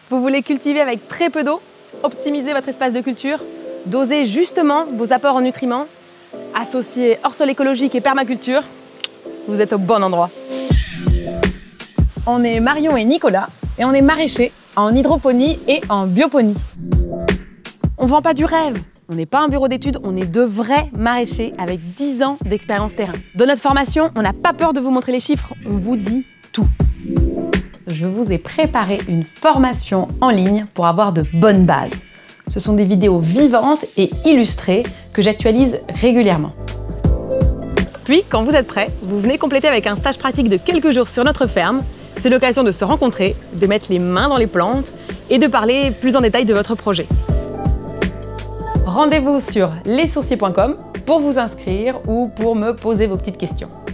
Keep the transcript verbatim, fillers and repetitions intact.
Vous voulez cultiver avec très peu d'eau, optimiser votre espace de culture, doser justement vos apports en nutriments, associer hors-sol écologique et permaculture? Vous êtes au bon endroit. On est Marion et Nicolas et on est maraîchers en hydroponie et en bioponie. On ne vend pas du rêve. On n'est pas un bureau d'études, on est de vrais maraîchers avec dix ans d'expérience terrain. Dans notre formation, on n'a pas peur de vous montrer les chiffres, on vous dit tout. Je vous ai préparé une formation en ligne pour avoir de bonnes bases. Ce sont des vidéos vivantes et illustrées que j'actualise régulièrement. Puis, quand vous êtes prêts, vous venez compléter avec un stage pratique de quelques jours sur notre ferme. C'est l'occasion de se rencontrer, de mettre les mains dans les plantes et de parler plus en détail de votre projet. Rendez-vous sur les sourciers point com pour vous inscrire ou pour me poser vos petites questions.